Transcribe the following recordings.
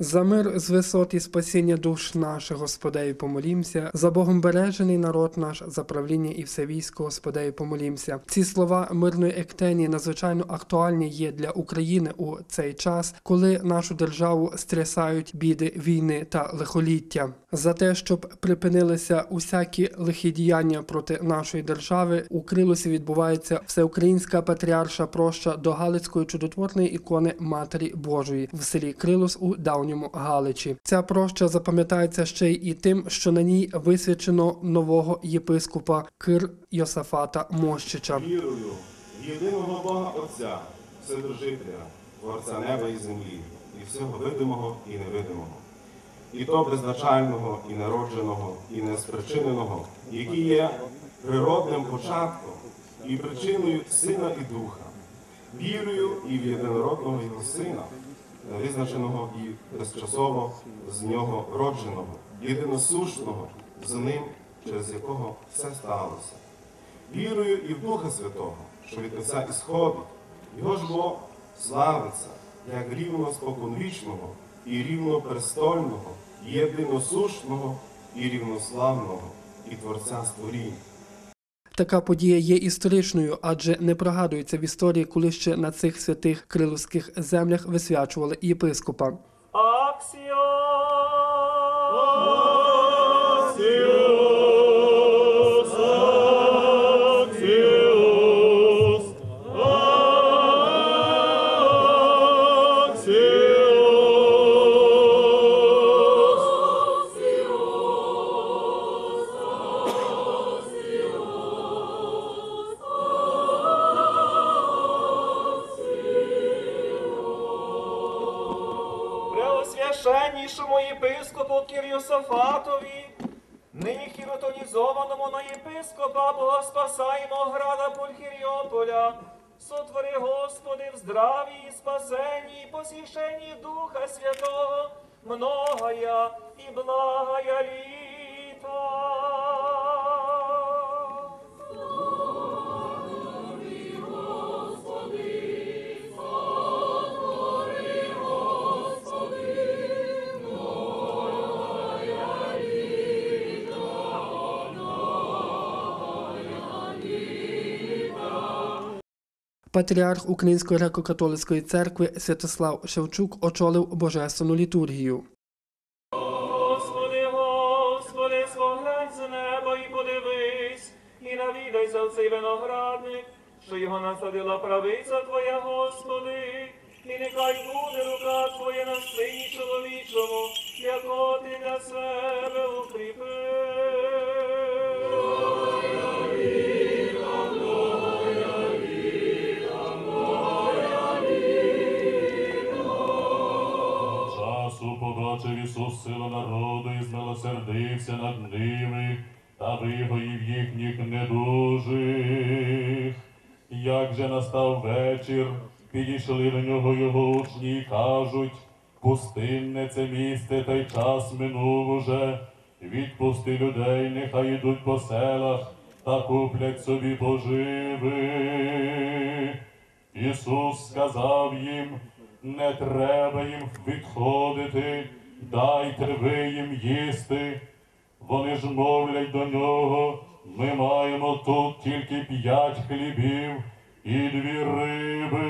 За мир з висот і спасіння душ наших, Господеві, помолімся. За Богом бережений народ наш, за правління і все військо, Господеві, помолімся. Ці слова мирної ектенії надзвичайно актуальні є для України у цей час, коли нашу державу стрясають біди війни та лихоліття. За те, щоб припинилися усякі лихі діяння проти нашої держави, у Крилусі відбувається всеукраїнська патріарша проща до Галицької чудотворної ікони Матері Божої в селі Крилус у давньому Галичі. Ця проща запам'ятається ще й і тим, що на ній висвячено нового єпископа Кир-Йосафата Мощича. Вірую в єдиного Бога Отця, Вседержителя, Творця неба і землі, і всього видимого і невидимого, і то безначального, і народженого, і неспричиненого, який є природним початком і причиною Сина і Духа. Вірую і в єдинородного Його Сина, визначеного і безчасово з Нього родженого, єдиносушного з Ним, через якого все сталося. Вірую і в Духа Святого, що від Отця ісходить, Його ж Бог славиться, як рівно споконвічного і рівнопрестольного, єдиносушного і рівнославного, і Творця створінь. Така подія є історичною, адже не пригадується в історії, коли ще на цих святих крилузьких землях висвячували єпископа. Преосвященнішому єпископу Кир-Йосафатові, нині хіротонізованому на єпископа Богоспасаємо града Пульхіріополя, сотвори, Господи, в здраві і спасенні, і посвященні Духа Святого, многая і благая літа. Патріарх Української греко-католицької церкви Святослав Шевчук очолив божественну літургію. Господи, Господи, споглянь з неба і подивись, і навідайся в цей виноградник, що його насадила правиця Твоя, Господи, і нехай буде рука Твоя на сині чоловічому, яко Ти для себе укріпив. Побачив Ісус силу народу і змилосердився над ними, та вигоїв їхніх недужих. Як же настав вечір, підійшли до нього його учні і кажуть: пустинне це місце, та й час минув уже. Відпусти людей, нехай ідуть по селах, та куплять собі поживи. Ісус сказав їм: не треба їм відходити, дайте ви їм їсти. Вони ж мовлять до нього: ми маємо тут тільки 5 хлібів і 2 риби.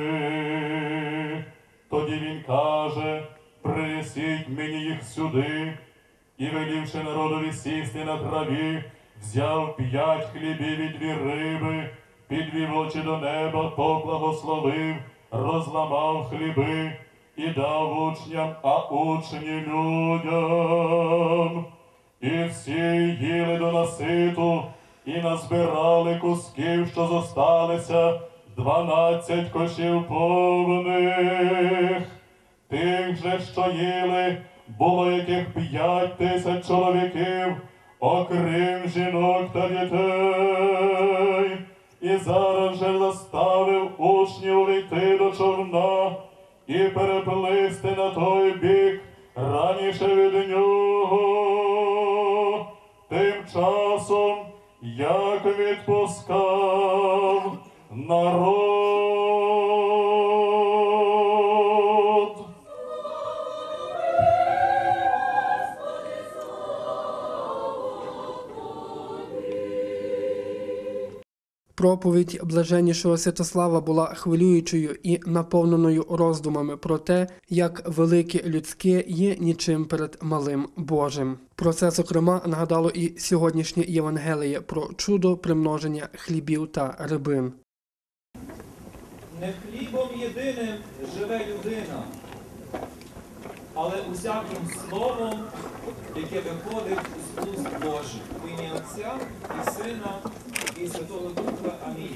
Тоді він каже: принесіть мені їх сюди. І, велівши народові сісти на траві, взяв 5 хлібів і 2 риби, підвів очі до неба, поблагословив, розламав хліби і дав учням, а учні людям. І всі їли до наситу, і назбирали кусків, що зосталися, 12 кошів повних. Тих же, що їли, було яких 5000 чоловіків, окрім жінок та дітей. І зараз же заставив учнів увійти до човна і переплисти на той бік раніше від нього. Тим часом, як відпускав народ. Проповідь блаженнішого Святослава була хвилюючою і наповненою роздумами про те, як велике людське є нічим перед малим Божим. Про це, зокрема, нагадало і сьогоднішнє Євангеліє про чудо примноження хлібів та рибин. Не хлібом єдиним живе людина, але усяким словом, яке виходить з уст Божих. В ім'я Отця і Сина і Святого Духа. Амінь.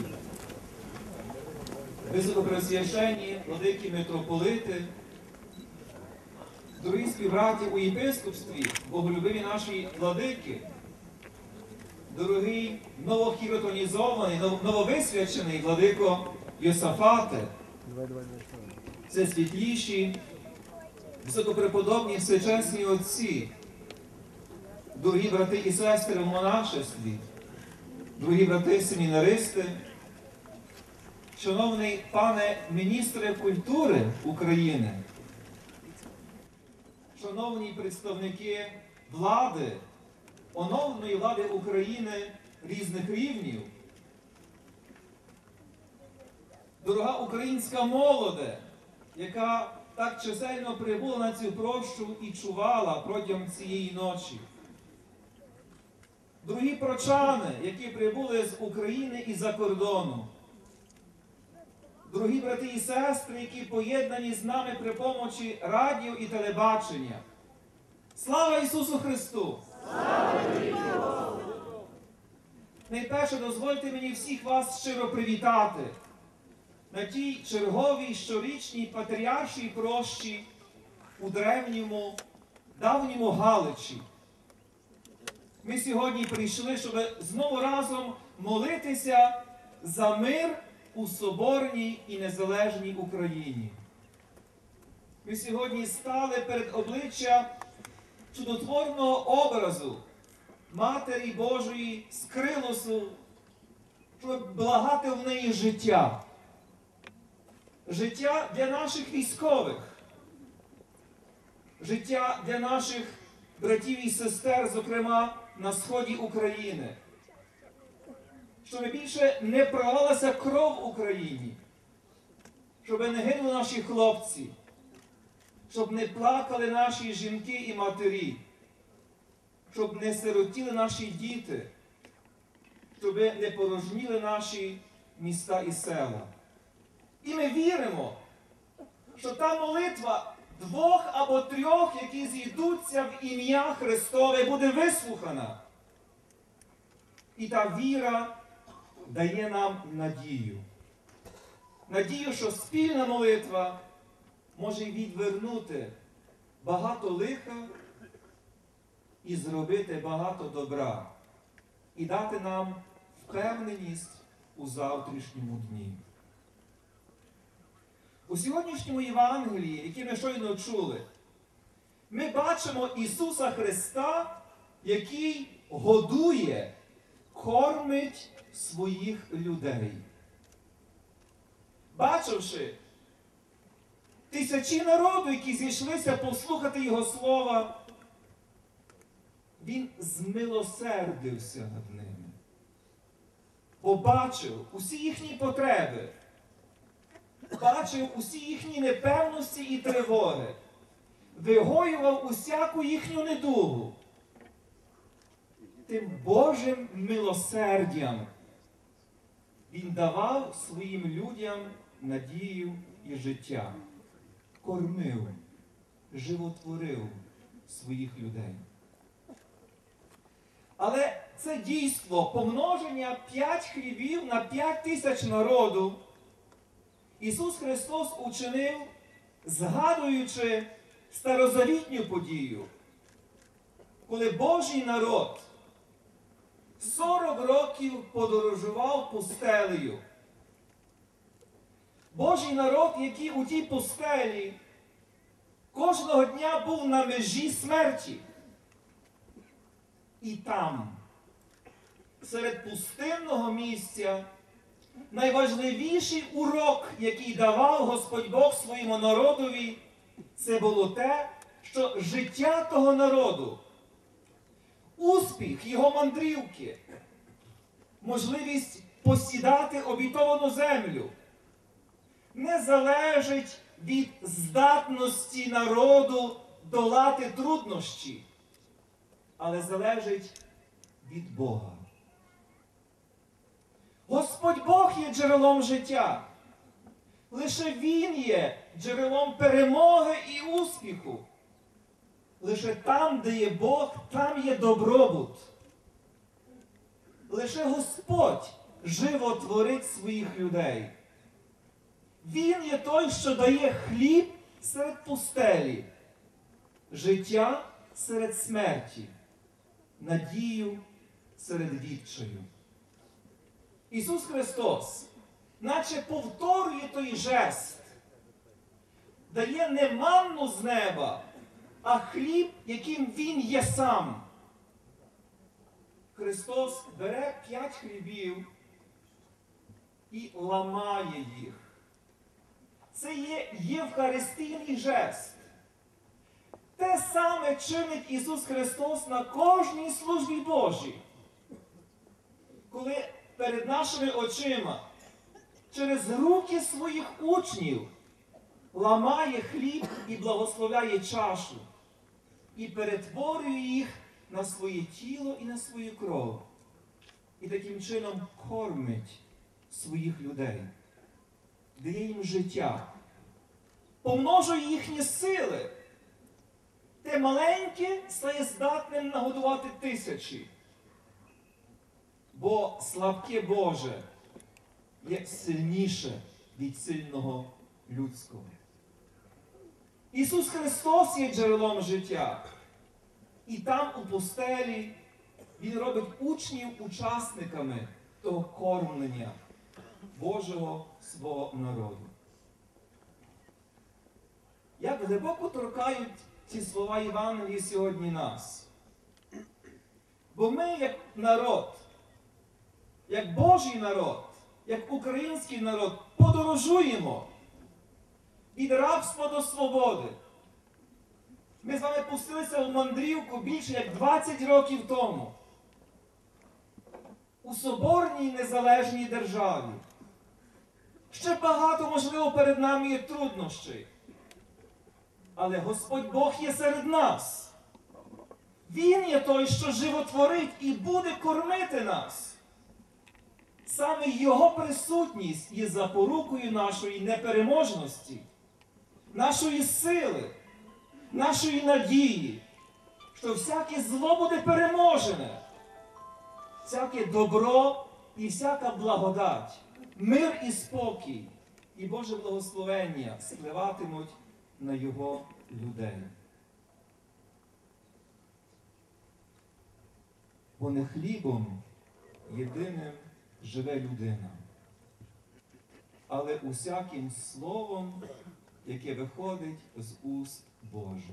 Високопресвященні, владики митрополити, дорогі співбраті у єпископстві, боголюбиві наші владики, дорогий новохіротонізований, нововисвячений владико Йосафате, це світліші, високопреподобні всечесні отці, дорогі брати і сестри в монашестві, дорогі брати семінаристи, шановний пане міністре культури України, шановні представники влади, оновленої влади України різних рівнів, дорога українська молоде, яка так чисельно прибула на цю прощу і чувала протягом цієї ночі. Дорогі прочани, які прибули з України і за кордону. Дорогі брати і сестри, які поєднані з нами при помочі радіо і телебачення. Слава Ісусу Христу! Слава Богу! Найперше дозвольте мені всіх вас щиро привітати на тій черговій щорічній патріаршій прощі у древньому, давньому Галичі. Ми сьогодні прийшли, щоб знову разом молитися за мир у соборній і незалежній Україні. Ми сьогодні стали перед обличчя чудотворного образу Матері Божої з Крилосу, щоб благати в неї життя. Життя для наших військових, життя для наших братів і сестер, зокрема, на сході України. Щоб більше не пролилася кров в Україні, щоб не гинули наші хлопці, щоб не плакали наші жінки і матері, щоб не сиротіли наші діти, щоб не порожніли наші міста і села. І ми віримо, що та молитва двох або трьох, які зійдуться в ім'я Христове, буде вислухана. І та віра дає нам надію. Надію, що спільна молитва може відвернути багато лиха і зробити багато добра. І дати нам впевненість у завтрашньому дні. У сьогоднішньому Євангелії, яке ми щойно чули, ми бачимо Ісуса Христа, який годує, кормить своїх людей. Бачивши тисячі народу, які зійшлися послухати Його слова, Він змилосердився над ними. Побачив усі їхні потреби, бачив усі їхні непевності і тривоги, вигоював усяку їхню недугу. Тим Божим милосердям Він давав своїм людям надію і життя, кормив, животворив своїх людей. Але це дійство помноження 5 хлібів на 5000 народу Ісус Христос учинив, згадуючи старозавітню подію, коли Божий народ 40 років подорожував пустелею. Божий народ, який у тій пустелі кожного дня був на межі смерті. І там, серед пустинного місця, найважливіший урок, який давав Господь Бог своєму народові, це було те, що життя того народу, успіх його мандрівки, можливість посідати обітовану землю, не залежить від здатності народу долати труднощі, але залежить від Бога. Господь Бог є джерелом життя. Лише Він є джерелом перемоги і успіху. Лише там, де є Бог, там є добробут. Лише Господь живо творить своїх людей. Він є той, що дає хліб серед пустелі, життя серед смерті, надію серед відчаю. Ісус Христос, наче повторює той жест, дає не манну з неба, а хліб, яким Він є сам. Христос бере 5 хлібів і ламає їх. Це є євхаристійний жест. Те саме чинить Ісус Христос на кожній службі Божій. Коли перед нашими очима через руки своїх учнів ламає хліб і благословляє чашу, і перетворює їх на своє тіло і на свою кров. І таким чином кормить своїх людей, дає їм життя, помножує їхні сили. Те маленьке стає здатним нагодувати тисячі. Бо слабке Боже є сильніше від сильного людського. Ісус Христос є джерелом життя. І там, у пустелі, Він робить учнів учасниками того кормлення Божого свого народу. Як глибоко торкають ці слова Євангелії сьогодні нас. Бо ми, як народ, як Божий народ, як український народ, подорожуємо від рабства до свободи. Ми з вами пустилися в мандрівку більше як 20 років тому. У соборній незалежній державі. Ще багато, можливо, перед нами є труднощів. Але Господь Бог є серед нас. Він є той, що животворить і буде кормити нас. Саме Його присутність є запорукою нашої непереможності, нашої сили, нашої надії, що всяке зло буде переможене, всяке добро і всяка благодать, мир і спокій, і Боже благословення спливатимуть на Його людей. Бо не хлібом єдиним живе людина, але усяким словом, яке виходить з уст Божих.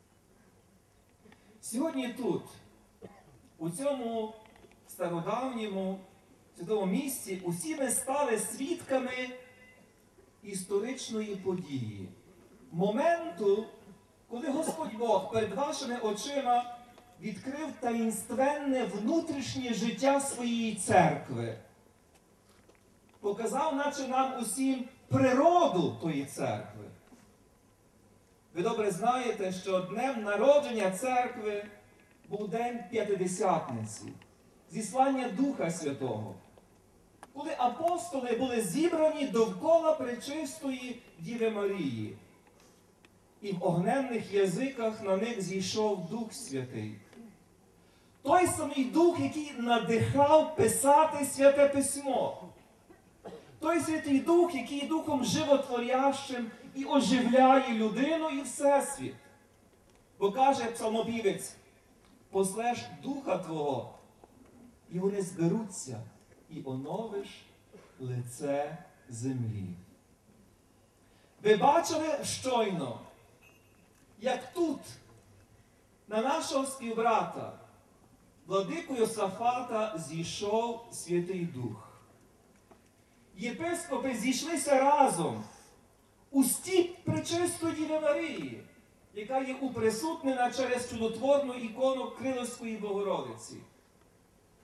Сьогодні тут, у цьому стародавньому святому місці, усі ми стали свідками історичної події. Моменту, коли Господь Бог перед вашими очима відкрив таїнственне внутрішнє життя своєї церкви. Показав, наче нам усім, природу тої церкви. Ви добре знаєте, що днем народження церкви був День П'ятидесятниці, зіслання Духа Святого, коли апостоли були зібрані довкола пречистої Діви Марії. І в огненних язиках на них зійшов Дух Святий. Той самий Дух, який надихав писати Святе Письмо. Той Святий Дух, який є Духом животворящим і оживляє людину і Всесвіт. Бо каже псалмопівець, послеш Духа Твого, і вони зберуться, і оновиш лице землі. Ви бачили щойно, як тут, на нашого співбрата, владику Йосафата, зійшов Святий Дух. Єпископи зійшлися разом у стіп пречистої Діви Марії, яка є уприсутнена через чудотворну ікону Крилівської Богородиці.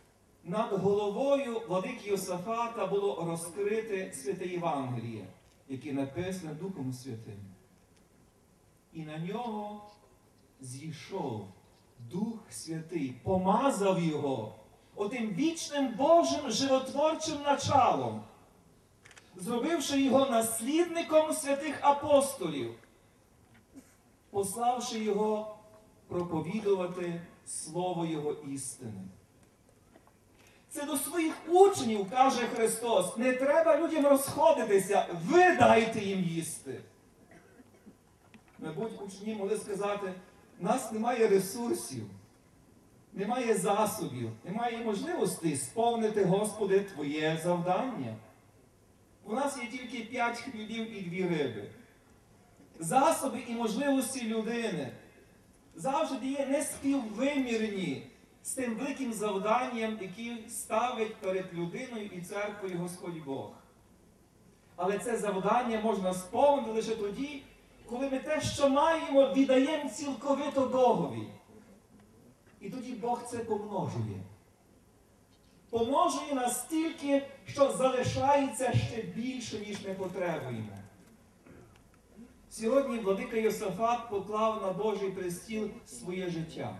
над головою владики Йосафата було розкрите святе Євангеліє, яке написане Духом Святим. І на нього зійшов Дух Святий, помазав його отим вічним Божим животворчим началом, зробивши його наслідником святих апостолів, пославши його проповідувати слово Його істини. Це до своїх учнів, каже Христос, не треба людям розходитися, ви дайте їм їсти. Мабуть, учні могли сказати, у нас немає ресурсів, немає засобів, немає можливості сповнити, Господи, Твоє завдання. У нас є тільки 5 хлібів і 2 риби. Засоби і можливості людини завжди є неспіввимірні з тим великим завданням, яке ставить перед людиною і церквою Господь Бог. Але це завдання можна сповнити лише тоді, коли ми те, що маємо, віддаємо цілковито Богові. І тоді Бог це помножує. Помножує настільки, що залишається ще більше, ніж ми потребуємо. Сьогодні владика Йосафат поклав на Божий престіл своє життя.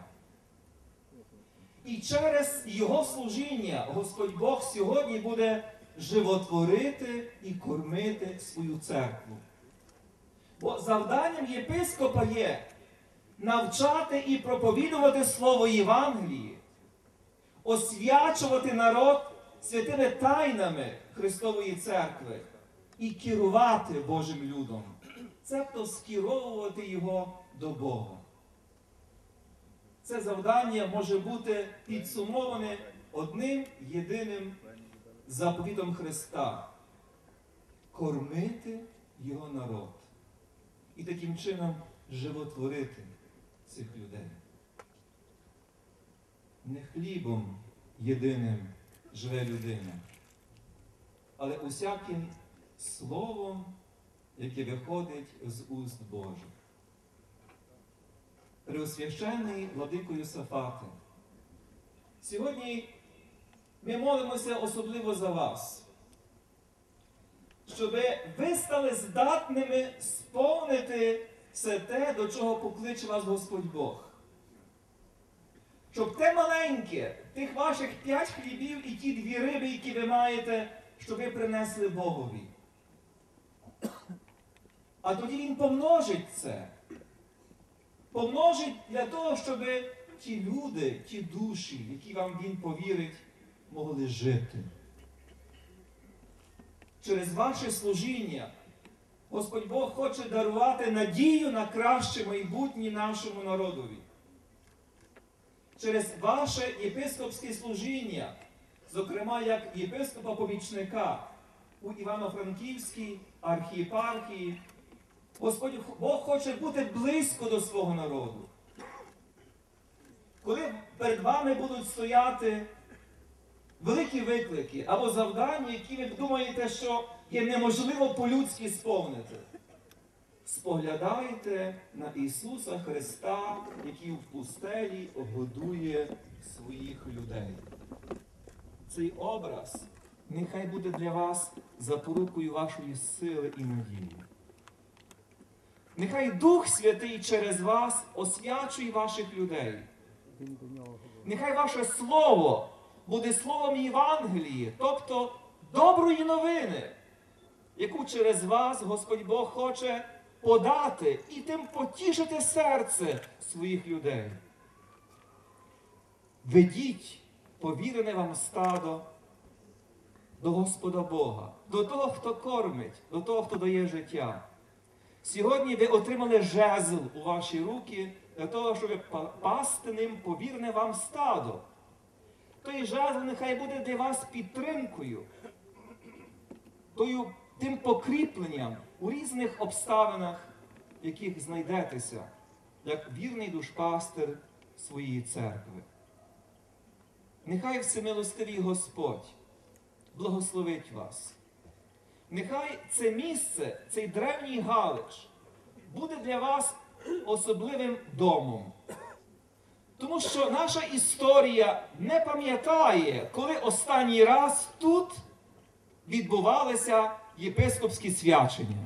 І через його служіння Господь Бог сьогодні буде животворити і кормити свою церкву. Бо завданням єпископа є навчати і проповідувати Слово Євангелії, освячувати народ святими тайнами Христової церкви і керувати Божим людом, цебто скеровувати його до Бога. Це завдання може бути підсумоване одним єдиним заповітом Христа – кормити його народ. І таким чином животворити цих людей. Не хлібом єдиним живе людина, але усяким словом, яке виходить з уст Божих. Преосвященний владико Йосафате, сьогодні ми молимося особливо за вас, щоб ви стали здатними сповнити все те, до чого покличе вас Господь Бог. Щоб те маленьке, тих ваших 5 хлібів і ті 2 риби, які ви маєте, щоб ви принесли Богові. А тоді Він помножить це. Помножить для того, щоб ті люди, ті душі, які вам Він повірить, могли жити. Через ваше служіння Господь Бог хоче дарувати надію на краще майбутнє нашому народові. Через ваше єпископське служіння, зокрема як єпископа-помічника у Івано-Франківській архієпархії, Господь Бог хоче бути близько до свого народу. Коли перед вами будуть стояти великі виклики або завдання, які ви думаєте, що є неможливо по-людськи сповнити, споглядайте на Ісуса Христа, який в пустелі годує своїх людей. Цей образ нехай буде для вас запорукою вашої сили і надії. Нехай Дух Святий через вас освячує ваших людей. Нехай ваше слово буде словом Євангелії, тобто доброї новини, яку через вас Господь Бог хоче подати і тим потішити серце своїх людей. Ведіть повірене вам стадо до Господа Бога, до того, хто кормить, до того, хто дає життя. Сьогодні ви отримали жезл у ваші руки для того, щоб пасти ним повірене вам стадо. Той жезл нехай буде для вас підтримкою, тим покріпленням у різних обставинах, в яких знайдетеся, як вірний душпастир своєї церкви. Нехай всемилостивий Господь благословить вас. Нехай це місце, цей древній Галич, буде для вас особливим домом. Тому що наша історія не пам'ятає, коли останній раз тут відбувалися єпископські свячення.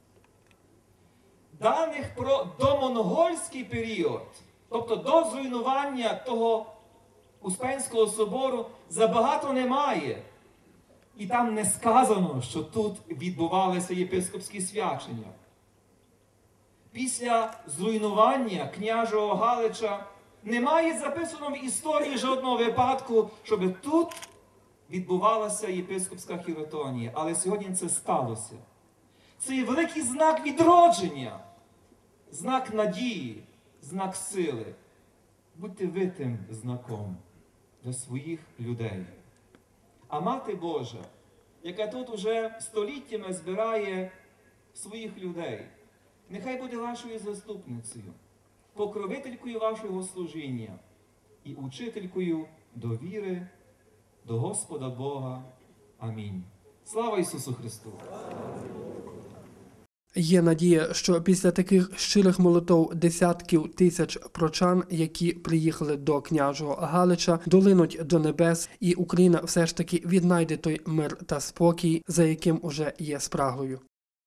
Даних про домонгольський період, тобто до зруйнування того Успенського собору, забагато немає. І там не сказано, що тут відбувалися єпископські свячення. Після зруйнування княжого Галича немає записано в історії жодного випадку, щоб тут відбувалася єпископська хіротонія. Але сьогодні це сталося. Це є великий знак відродження, знак надії, знак сили. Будьте ви тим знаком для своїх людей. А Мати Божа, яка тут уже століттями збирає своїх людей, нехай буде вашою заступницею, покровителькою вашого служіння і учителькою до віри, до Господа Бога. Амінь. Слава Ісусу Христу! Є надія, що після таких щирих молитов десятків тисяч прочан, які приїхали до княжого Галича, долинуть до небес, і Україна все ж таки віднайде той мир та спокій, за яким уже є спраглою.